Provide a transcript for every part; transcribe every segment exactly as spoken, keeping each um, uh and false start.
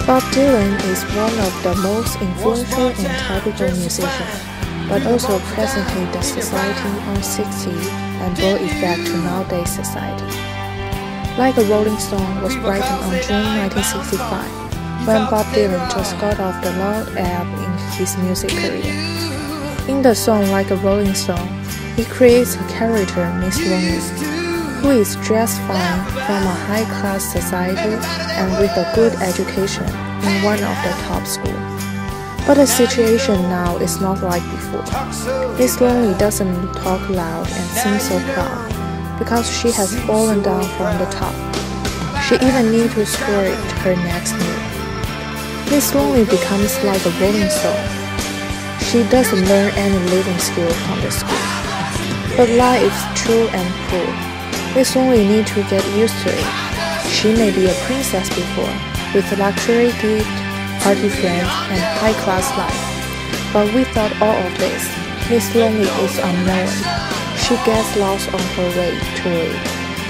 Bob Dylan is one of the most influential and typical musicians, but also presently the society on sixties and brought it back to nowadays society. Like a Rolling Stone was written on June nineteen sixty-five, when Bob Dylan just got off the loud ebb in his music career. In the song Like a Rolling Stone, he creates a character, Miss Lonely, who is dressed fine from a high-class society and with a good education in one of the top schools. But the situation now is not like before. Miss Lonely doesn't talk loud and seem so proud, because she has fallen down from the top. She even needs to script her next move. Miss Lonely becomes like a Rolling Stone. She doesn't learn any living skill from the school. But life is true and cruel. Miss Lonely needs to get used to it. She may be a princess before, with luxury gift, party friends, and high-class life. But without all of this, Miss Lonely is unknown. She gets lost on her way to it.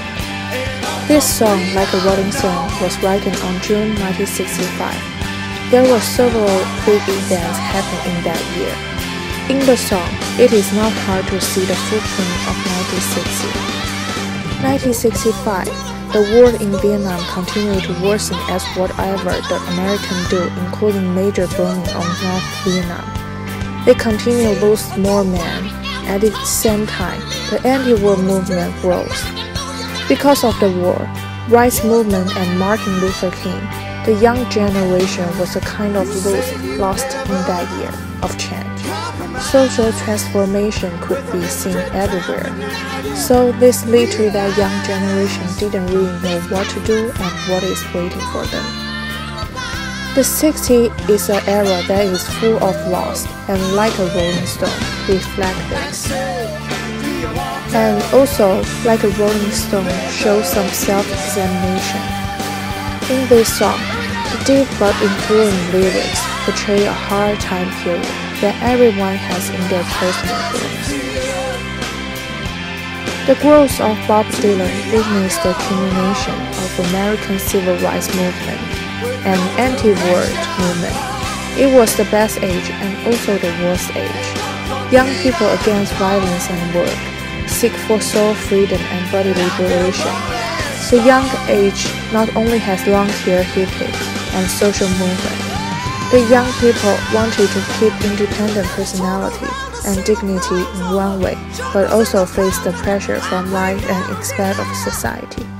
This song, Like a Rolling Stone, was written on June nineteen sixty-five. There were several big events happening in that year. In the song, it is not hard to see the footprint of nineteen sixty. nineteen sixty-five, the war in Vietnam continued to worsen as whatever the Americans do, including major bombing on North Vietnam. They continue to lose more men. At the same time, the anti-war movement grows. Because of the war, rights movement and Martin Luther King, the young generation was a kind of lose, lost in that year of change. Social transformation could be seen everywhere. So this led to that young generation didn't really know what to do and what is waiting for them. The sixties is an era that is full of loss, and Like a Rolling Stone reflect this. And also, Like a Rolling Stone shows some self-examination. In this song, the deep but enduring lyrics portray a hard time period that everyone has in their personal lives. The growth of Bob Dylan witnessed the culmination of American civil rights movement and anti-war movement. It was the best age and also the worst age. Young people against violence and work seek for soul freedom and body liberation. The young age not only has long hair hippie and social movement. The young people wanted to keep independent personality and dignity in one way, but also face the pressure from life and expect of society.